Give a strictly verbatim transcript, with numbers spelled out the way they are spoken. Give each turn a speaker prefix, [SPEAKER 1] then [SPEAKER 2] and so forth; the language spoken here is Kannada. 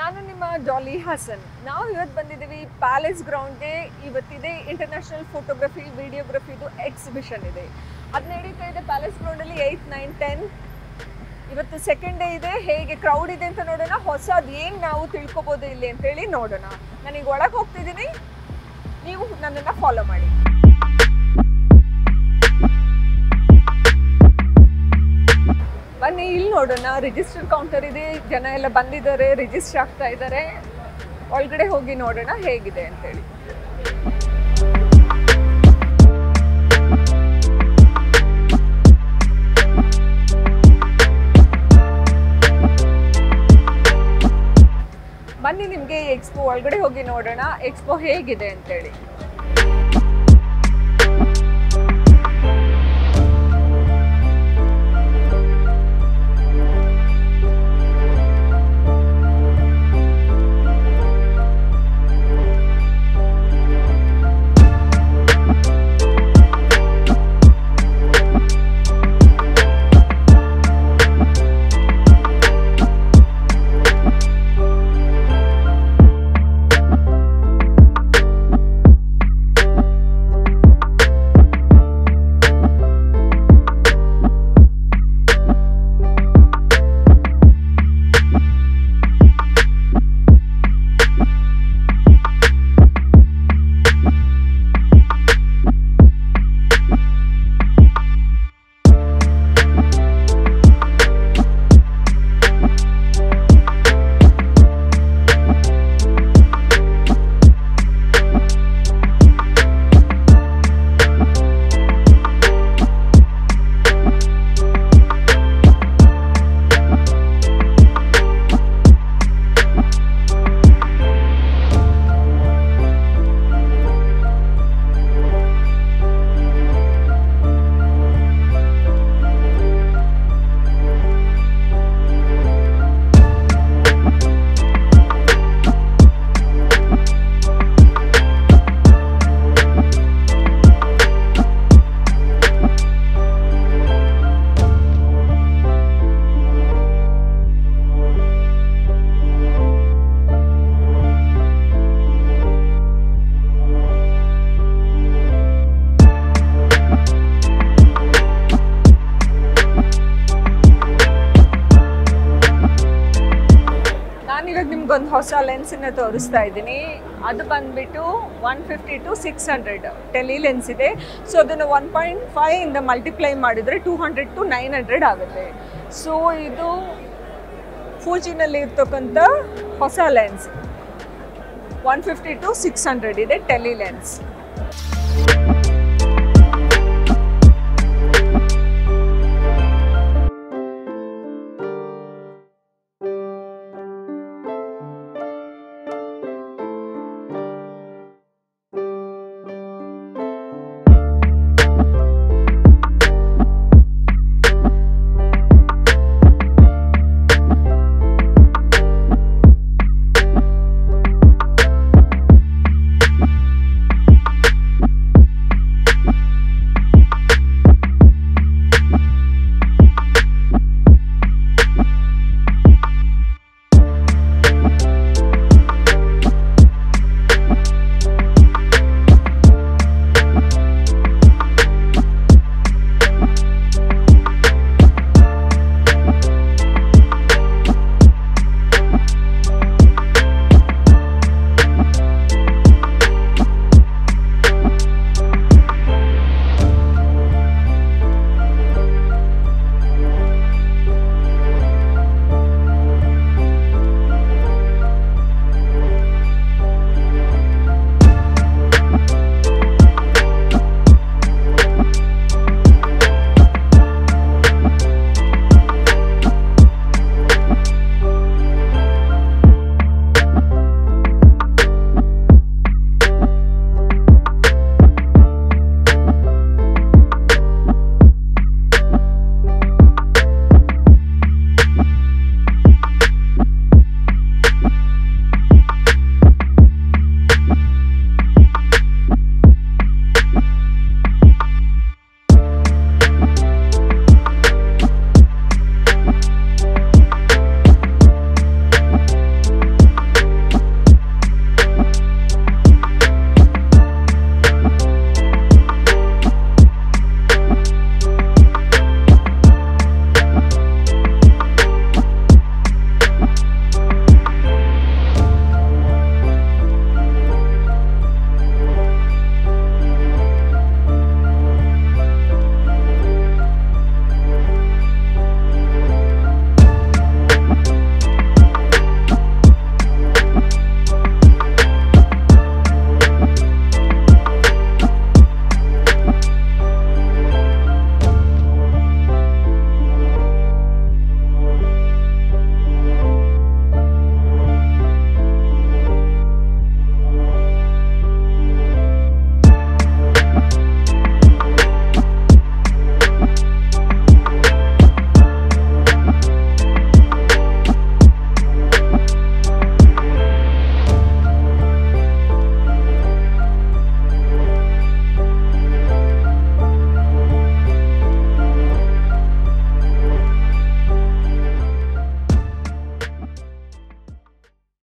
[SPEAKER 1] ನಾನು ನಿಮ್ಮ ಡಾಲಿ ಹಸನ್. ನಾವು ಇವತ್ತು ಬಂದಿದ್ದೀವಿ ಪ್ಯಾಲೇಸ್ ಗ್ರೌಂಡ್ಗೆ. ಇವತ್ತಿದೆ ಇಂಟರ್ನ್ಯಾಷನಲ್ ಫೋಟೋಗ್ರಫಿ ವಿಡಿಯೋಗ್ರಫಿದು ಎಕ್ಸಿಬಿಷನ್ ಇದೆ. ಅದು ನಡೀತಾ ಇದೆ ಪ್ಯಾಲೇಸ್ ಗ್ರೌಂಡಲ್ಲಿ ಏಯ್ಟ್ ನೈನ್ ಟೆನ್. ಇವತ್ತು ಸೆಕೆಂಡ್ ಡೇ ಇದೆ. ಹೇಗೆ ಕ್ರೌಡ್ ಇದೆ ಅಂತ ನೋಡೋಣ. ಹೊಸದು ಏನು ನಾವು ತಿಳ್ಕೊಬೋದು ಇಲ್ಲಿ ಅಂತೇಳಿ ನೋಡೋಣ. ನಾನೀಗ ಒಳಗೆ ಹೋಗ್ತಿದ್ದೀನಿ, ನೀವು ನನ್ನನ್ನು ಫಾಲೋ ಮಾಡಿ. ಬನ್ನಿ ಇಲ್ಲಿ ನೋಡೋಣ. ರಿಜಿಸ್ಟರ್ ಕೌಂಟರ್ ಇದೆ, ಜನ ಎಲ್ಲ ಬಂದಿದ್ದಾರೆ, ರಿಜಿಸ್ಟರ್ ಆಗ್ತಾ ಇದ್ದಾರೆ. ಒಳಗಡೆ ಹೋಗಿ ನೋಡೋಣ ಹೇಗಿದೆ ಅಂತೇಳಿ. ಬನ್ನಿ ನಿಮಗೆ ಎಕ್ಸ್ಪೋ ಒಳಗಡೆ ಹೋಗಿ ನೋಡೋಣ ಎಕ್ಸ್ಪೋ ಹೇಗಿದೆ ಅಂತೇಳಿ. ನಿಮ್ಗೊಂದು ಹೊಸ ಲೆನ್ಸನ್ನ ತೋರಿಸ್ತಾ ಇದ್ದೀನಿ. ಅದು ಬಂದ್ಬಿಟ್ಟು one fifty to six hundred tele lens ಇದೆ. ಸೊ ಅದನ್ನು ಒನ್ ಪಾಯಿಂಟ್ ಫೈವ್ ಇಂದ ಮಲ್ಟಿಪ್ಲೈ ಮಾಡಿದರೆ two hundred to nine hundred ಆಗುತ್ತೆ. ಸೊ ಇದು ಫೂಜಿನಲ್ಲಿ ಇರ್ತಕ್ಕಂಥ ಹೊಸ lens. One fifty to six hundred ಇದೆ ಟೆಲಿ ಲೆನ್ಸ್.